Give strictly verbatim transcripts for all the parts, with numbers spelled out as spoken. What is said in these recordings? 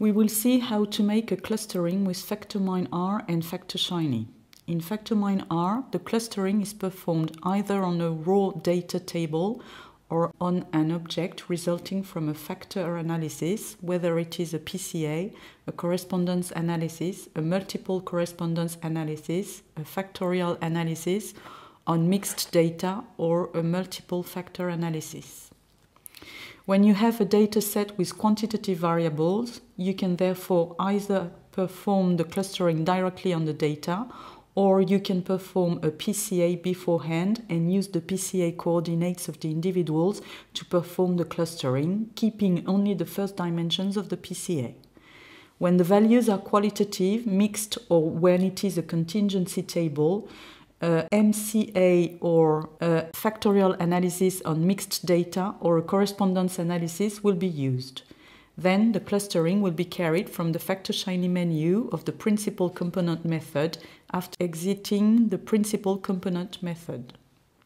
We will see how to make a clustering with FactoMineR and Factoshiny. In FactoMineR, the clustering is performed either on a raw data table or on an object resulting from a factor analysis, whether it is a P C A, a correspondence analysis, a multiple correspondence analysis, a factorial analysis, on mixed data, or a multiple factor analysis. When you have a data set with quantitative variables, you can therefore either perform the clustering directly on the data, or you can perform a P C A beforehand and use the P C A coordinates of the individuals to perform the clustering, keeping only the first dimensions of the P C A. When the values are qualitative, mixed, or when it is a contingency table, a M C A or a factorial analysis on mixed data or a correspondence analysis will be used. Then the clustering will be carried from the Factoshiny menu of the principal component method after exiting the principal component method.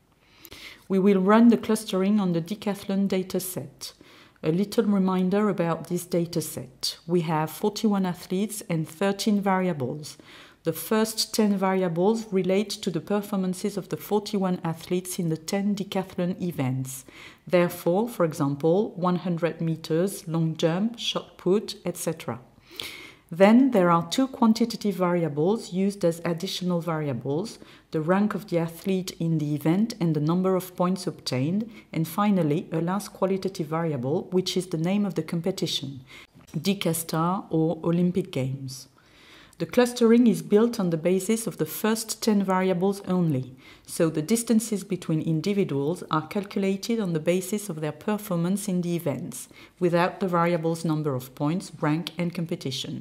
We will run the clustering on the decathlon dataset. A little reminder about this dataset. We have forty-one athletes and thirteen variables. The first ten variables relate to the performances of the forty-one athletes in the ten decathlon events. Therefore, for example, one hundred meters, long jump, shot put, et cetera. Then there are two quantitative variables used as additional variables, the rank of the athlete in the event and the number of points obtained, and finally a last qualitative variable, which is the name of the competition, Decastar or Olympic Games. The clustering is built on the basis of the first ten variables only, so the distances between individuals are calculated on the basis of their performance in the events, without the variables number of points, rank, and competition.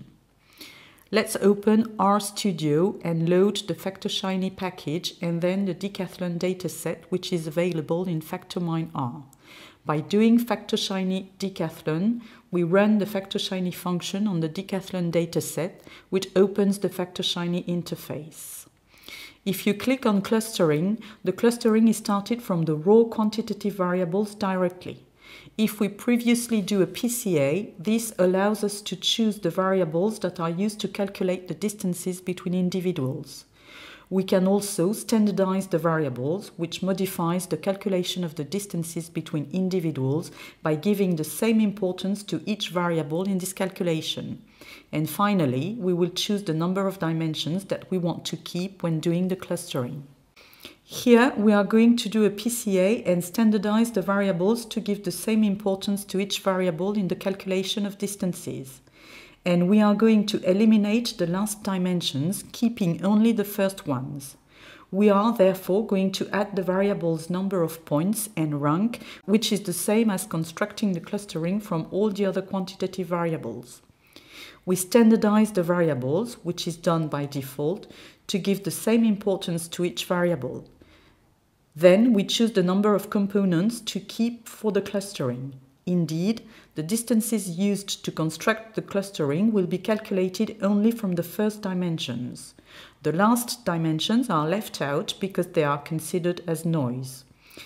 Let's open RStudio and load the Factoshiny package and then the decathlon dataset, which is available in FactoMineR. By doing Factoshiny decathlon, we run the Factoshiny function on the decathlon dataset, which opens the Factoshiny interface. If you click on clustering, the clustering is started from the raw quantitative variables directly. If we previously do a P C A, this allows us to choose the variables that are used to calculate the distances between individuals. We can also standardize the variables, which modifies the calculation of the distances between individuals by giving the same importance to each variable in this calculation. And finally, we will choose the number of dimensions that we want to keep when doing the clustering. Here, we are going to do a P C A and standardize the variables to give the same importance to each variable in the calculation of distances. And we are going to eliminate the last dimensions, keeping only the first ones. We are therefore going to add the variables number of points and rank, which is the same as constructing the clustering from all the other quantitative variables. We standardize the variables, which is done by default, to give the same importance to each variable. Then we choose the number of components to keep for the clustering. Indeed, the distances used to construct the clustering will be calculated only from the first dimensions. The last dimensions are left out because they are considered as noise.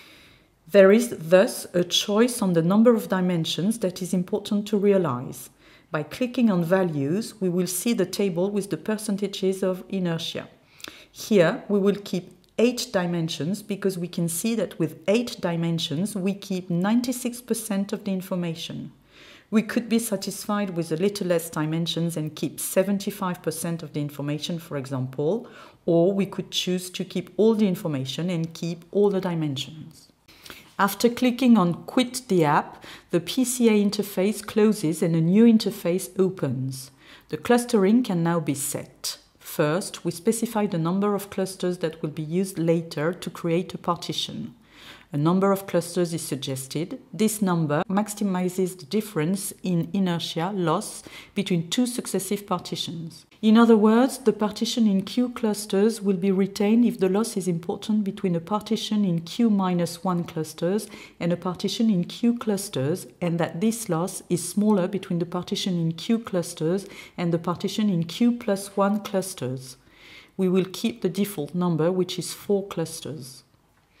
There is thus a choice on the number of dimensions that is important to realize. By clicking on values, we will see the table with the percentages of inertia. Here, we will keep eight dimensions because we can see that with eight dimensions we keep ninety-six percent of the information. We could be satisfied with a little less dimensions and keep seventy-five percent of the information, for example, or we could choose to keep all the information and keep all the dimensions. After clicking on Quit the app, the P C A interface closes and a new interface opens. The clustering can now be set. First, we specify the number of clusters that will be used later to create a partition. A number of clusters is suggested. This number maximizes the difference in inertia loss between two successive partitions. In other words, the partition in Q clusters will be retained if the loss is important between a partition in Q minus one clusters and a partition in Q clusters, and that this loss is smaller between the partition in Q clusters and the partition in Q plus one clusters. We will keep the default number, which is four clusters.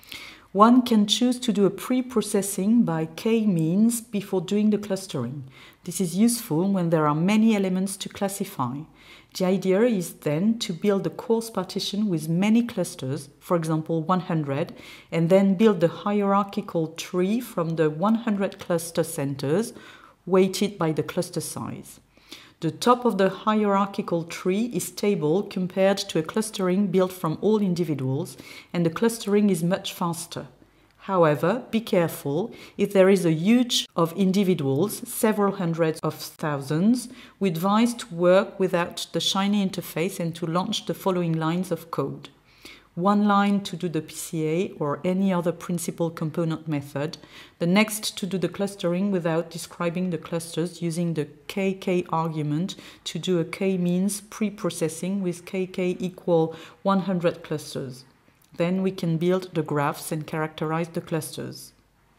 One can choose to do a pre-processing by Kmeans before doing the clustering. This is useful when there are many elements to classify. The idea is then to build a coarse partition with many clusters, for example one hundred, and then build the hierarchical tree from the one hundred cluster centers, weighted by the cluster size. The top of the hierarchical tree is stable compared to a clustering built from all individuals, and the clustering is much faster. However, be careful, if there is a huge of individuals, several hundreds of thousands, we advise to work without the Shiny interface and to launch the following lines of code. One line to do the P C A or any other principal component method, the next to do the clustering without describing the clusters using the K K argument to do a Kmeans pre-processing with K K equal one hundred clusters. Then we can build the graphs and characterize the clusters.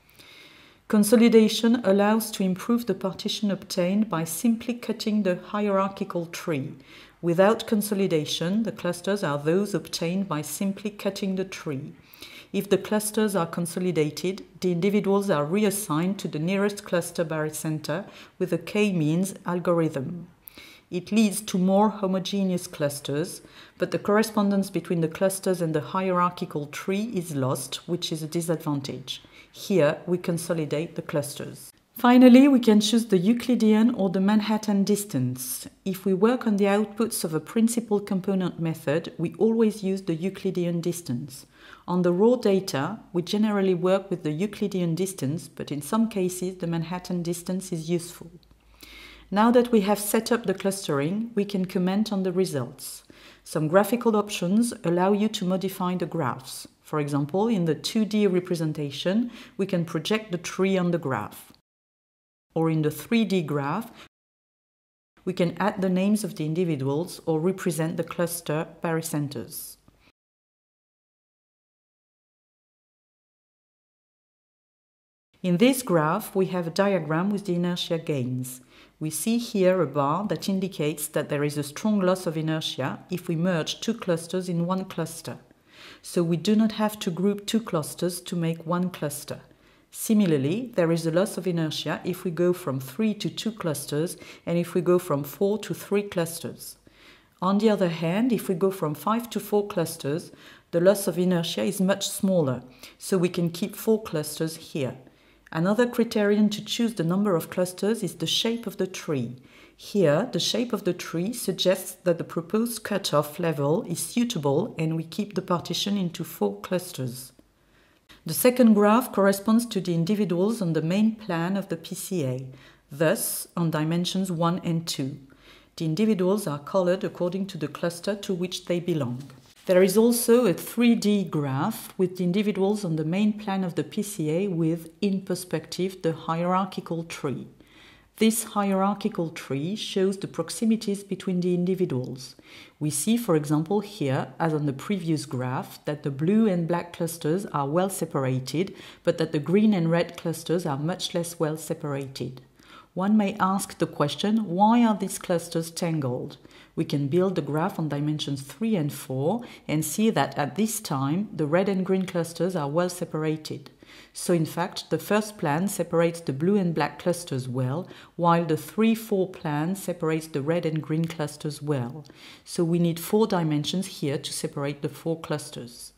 Consolidation allows to improve the partition obtained by simply cutting the hierarchical tree. Without consolidation, the clusters are those obtained by simply cutting the tree. If the clusters are consolidated, the individuals are reassigned to the nearest cluster barycenter with a K-means algorithm. It leads to more homogeneous clusters, but the correspondence between the clusters and the hierarchical tree is lost, which is a disadvantage. Here, we consolidate the clusters. Finally, we can choose the Euclidean or the Manhattan distance. If we work on the outputs of a principal component method, we always use the Euclidean distance. On the raw data, we generally work with the Euclidean distance, but in some cases, the Manhattan distance is useful. Now that we have set up the clustering, we can comment on the results. Some graphical options allow you to modify the graphs. For example, in the two D representation, we can project the tree on the graph. Or in the three D graph, we can add the names of the individuals or represent the cluster barycenters. In this graph, we have a diagram with the inertia gains. We see here a bar that indicates that there is a strong loss of inertia if we merge two clusters in one cluster. So we do not have to group two clusters to make one cluster. Similarly, there is a loss of inertia if we go from three to two clusters and if we go from four to three clusters. On the other hand, if we go from five to four clusters, the loss of inertia is much smaller, so we can keep four clusters here. Another criterion to choose the number of clusters is the shape of the tree. Here, the shape of the tree suggests that the proposed cutoff level is suitable and we keep the partition into four clusters. The second graph corresponds to the individuals on the main plan of the P C A, thus on dimensions one and two. The individuals are colored according to the cluster to which they belong. There is also a three D graph with the individuals on the main plan of the P C A with, in perspective, the hierarchical tree. This hierarchical tree shows the proximities between the individuals. We see, for example, here, as on the previous graph, that the blue and black clusters are well separated, but that the green and red clusters are much less well separated. One may ask the question, why are these clusters tangled? We can build the graph on dimensions three and four and see that at this time, the red and green clusters are well separated. So in fact, the first plan separates the blue and black clusters well, while the three four plan separates the red and green clusters well. So we need four dimensions here to separate the four clusters.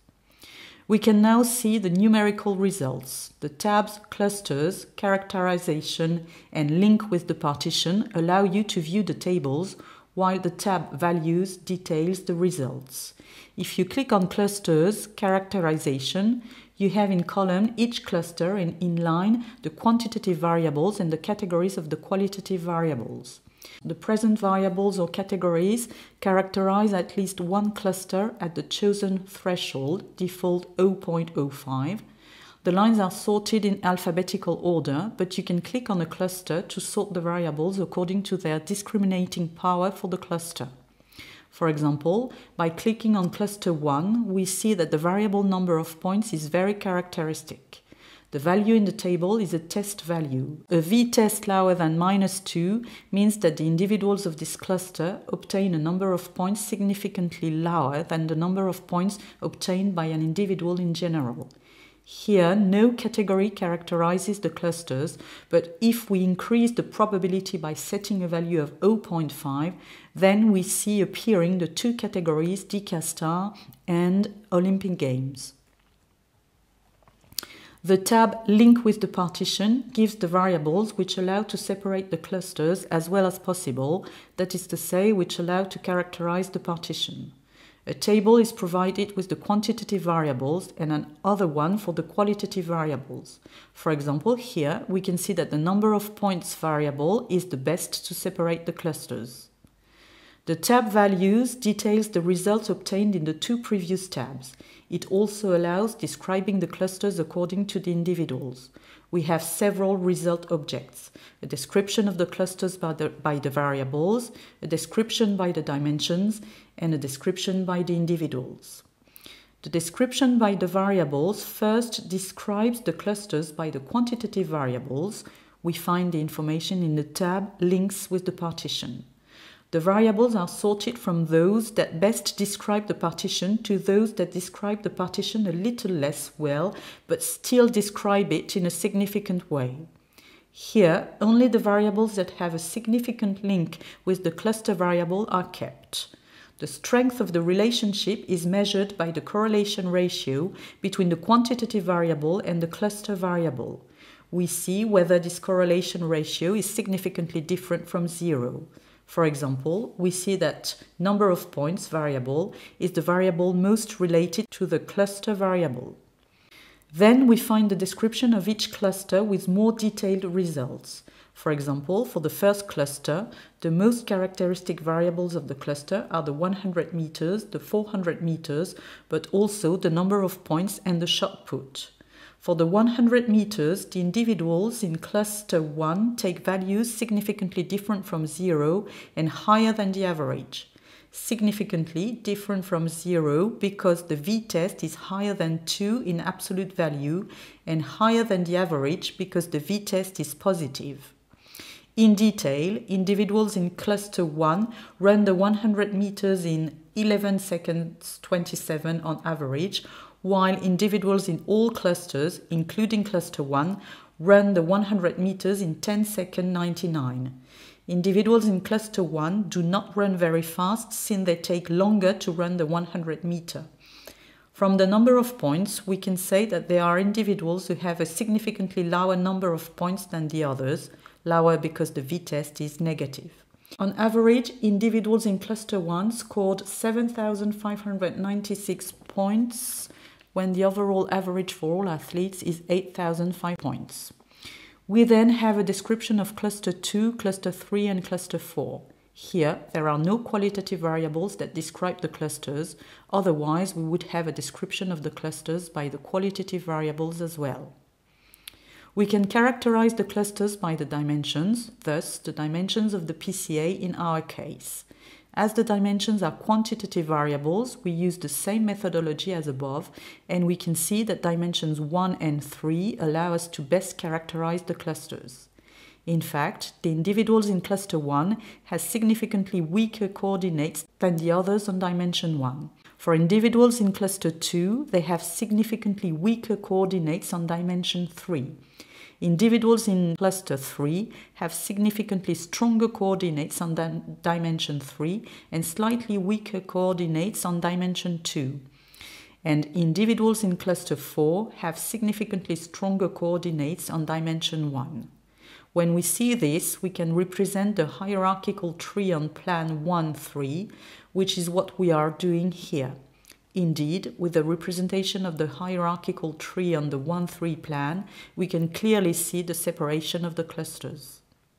We can now see the numerical results. The tabs clusters, characterization, and link with the partition allow you to view the tables, while the tab values details the results. If you click on clusters, characterization, you have in column each cluster and in line the quantitative variables and the categories of the qualitative variables. The present variables or categories characterize at least one cluster at the chosen threshold, default zero point zero five. The lines are sorted in alphabetical order, but you can click on a cluster to sort the variables according to their discriminating power for the cluster. For example, by clicking on cluster one, we see that the variable number of points is very characteristic. The value in the table is a test value. A v-test lower than minus two means that the individuals of this cluster obtain a number of points significantly lower than the number of points obtained by an individual in general. Here, no category characterizes the clusters, but if we increase the probability by setting a value of zero point five, then we see appearing the two categories D K Star and Olympic Games. The tab Link with the partition gives the variables which allow to separate the clusters as well as possible, that is to say, which allow to characterize the partition. A table is provided with the quantitative variables and another one for the qualitative variables. For example, here we can see that the number of points variable is the best to separate the clusters. The tab Values details the results obtained in the two previous tabs. It also allows describing the clusters according to the individuals. We have several result objects: a description of the clusters by the, by the variables, a description by the dimensions, and a description by the individuals. The description by the variables first describes the clusters by the quantitative variables. We find the information in the tab Links with the partition. The variables are sorted from those that best describe the partition to those that describe the partition a little less well, but still describe it in a significant way. Here, only the variables that have a significant link with the cluster variable are kept. The strength of the relationship is measured by the correlation ratio between the quantitative variable and the cluster variable. We see whether this correlation ratio is significantly different from zero. For example, we see that number of points variable is the variable most related to the cluster variable. Then we find the description of each cluster with more detailed results. For example, for the first cluster, the most characteristic variables of the cluster are the one hundred meters, the four hundred meters, but also the number of points and the shot put. For the one hundred meters, the individuals in cluster one take values significantly different from zero and higher than the average. Significantly different from zero because the v-test is higher than two in absolute value and higher than the average because the v-test is positive. In detail, individuals in cluster one run the one hundred meters in eleven seconds twenty-seven on average, while individuals in all clusters, including cluster one, run the one hundred meters in ten seconds ninety-nine. Individuals in cluster one do not run very fast since they take longer to run the one hundred meter. From the number of points, we can say that there are individuals who have a significantly lower number of points than the others, lower because the v-test is negative. On average, individuals in cluster one scored seven thousand five hundred ninety-six points, when the overall average for all athletes is eight thousand five points. We then have a description of cluster two, cluster three, and cluster four. Here, there are no qualitative variables that describe the clusters, otherwise we would have a description of the clusters by the qualitative variables as well. We can characterize the clusters by the dimensions, thus the dimensions of the P C A in our case. As the dimensions are quantitative variables, we use the same methodology as above, and we can see that dimensions one and three allow us to best characterize the clusters. In fact, the individuals in cluster one have significantly weaker coordinates than the others on dimension one. For individuals in cluster two, they have significantly weaker coordinates on dimension three. Individuals in cluster three have significantly stronger coordinates on di dimension three and slightly weaker coordinates on dimension two. And individuals in cluster four have significantly stronger coordinates on dimension one. When we see this, we can represent the hierarchical tree on plan one three, which is what we are doing here. Indeed, with the representation of the hierarchical tree on the one three plan, we can clearly see the separation of the clusters.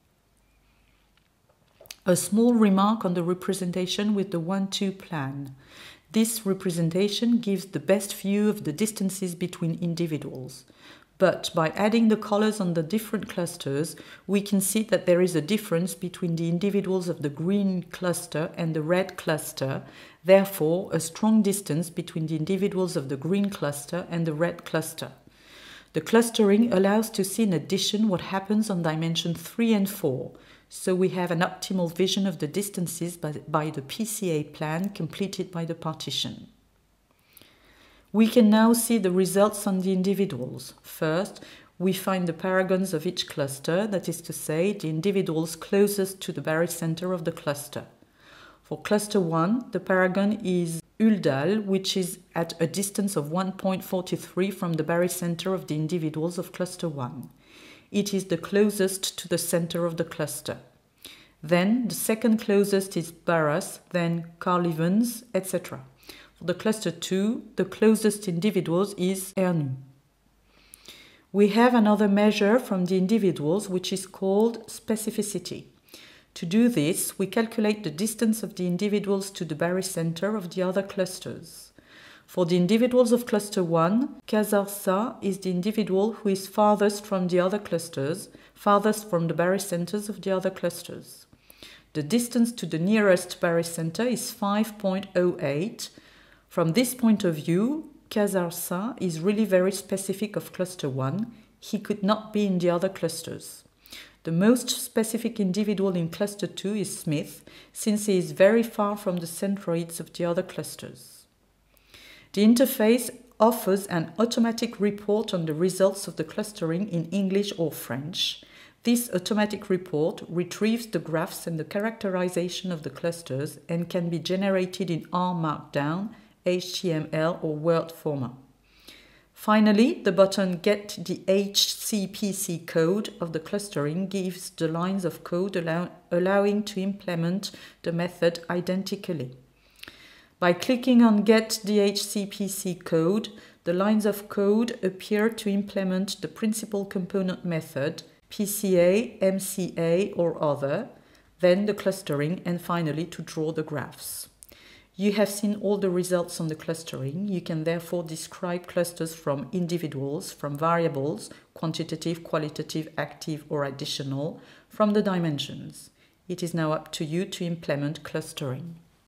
A small remark on the representation with the one two plan. This representation gives the best view of the distances between individuals. But by adding the colors on the different clusters, we can see that there is a difference between the individuals of the green cluster and the red cluster, therefore a strong distance between the individuals of the green cluster and the red cluster. The clustering allows to see in addition what happens on dimension three and four, so we have an optimal vision of the distances by, by the P C A plan completed by the partition. We can now see the results on the individuals. First, we find the paragons of each cluster, that is to say, the individuals closest to the barycenter of the cluster. For cluster one, the paragon is Uldal, which is at a distance of one point four three from the barycenter of the individuals of cluster one. It is the closest to the center of the cluster. Then the second closest is Barras, then Carlivens, et cetera. For the cluster two, the closest individuals is Ernu. We have another measure from the individuals which is called specificity. To do this, we calculate the distance of the individuals to the barycenter of the other clusters. For the individuals of cluster one, Casarsa is the individual who is farthest from the other clusters, farthest from the barycenters of the other clusters. The distance to the nearest barycenter is five point zero eight. From this point of view, Casarsa is really very specific of cluster one. He could not be in the other clusters. The most specific individual in cluster two is Smith, since he is very far from the centroids of the other clusters. The interface offers an automatic report on the results of the clustering in English or French. This automatic report retrieves the graphs and the characterization of the clusters and can be generated in R Markdown, H T M L or Word format. Finally, the button Get the H C P C code of the clustering gives the lines of code allow allowing to implement the method identically. By clicking on Get the H C P C code, the lines of code appear to implement the principal component method, P C A, M C A or other, then the clustering, and finally to draw the graphs. You have seen all the results on the clustering. You can therefore describe clusters from individuals, from variables, quantitative, qualitative, active or additional, from the dimensions. It is now up to you to implement clustering.